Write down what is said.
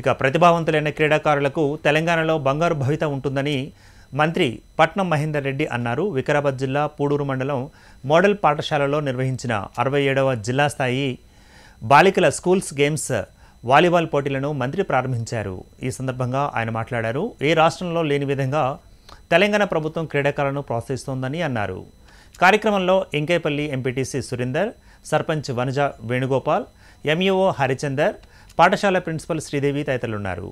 ఇక ప్రతిభావంతులైన క్రీడాకారులకు తెలంగాణలో బంగారు భవిత ఉంటుందని మంత్రి పట్నం మహేందర్ రెడ్డి అన్నారు. వికారాబాద్ జిల్లా పూడూరు మండలం మోడల్ పాఠశాలలో నిర్వహించిన 67వ జిల్లా స్థాయి బాలికల స్కూల్స్ గేమ్స్ వాలీబాల్ పోటీలను మంత్రి ప్రారంభించారు. ఈ సందర్భంగా ఆయన మాట్లాడారు. ఏ రాష్ట్రంలో లేని విధంగా తెలంగాణ ప్రభుత్వం క్రీడాకారులను ప్రోత్సహిస్తోందని అన్నారు. కార్యక్రమంలో ఎంకేపల్లి ఎంపీటీసీ సురేందర్, సర్పంచ్ వనజ వేణుగోపాల్, ఎంఈఓ హరిచందర్, పాఠశాల ప్రిన్సిపల్ శ్రీదేవి తదితరులున్నారు.